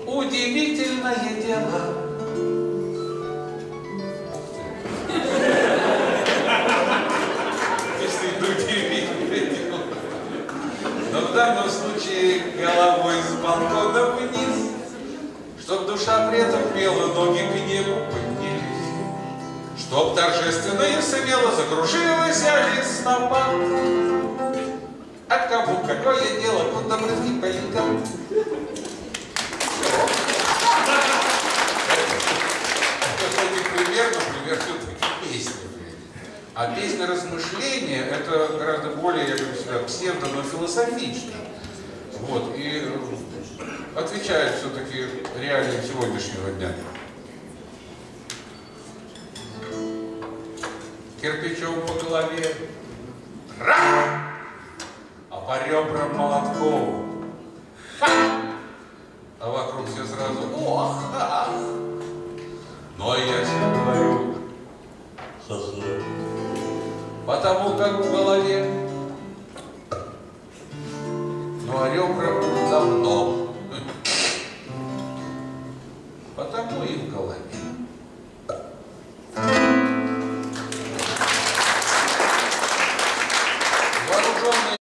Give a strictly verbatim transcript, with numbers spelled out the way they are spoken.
Удивительное дело. Действительно удивительное дело. Но в данном случае головой с балкона вниз, чтоб душа при этом пела, ноги к небу поднялись, чтоб торжественно и смело закружилась листопад. А кому какое дело, куда брызги полетят? Пример, например, все-таки песни. А песня размышления — это гораздо более, я говорю себя, псевдо, но философично. Вот, и отвечает все-таки реалиям сегодняшнего дня. Кирпичом по голове, ра! А по ребрам молотком, ха! А вокруг все сразу ох, ах! Ну а я себе говорю, ха-ха, потому как в голове, ну а ребра давно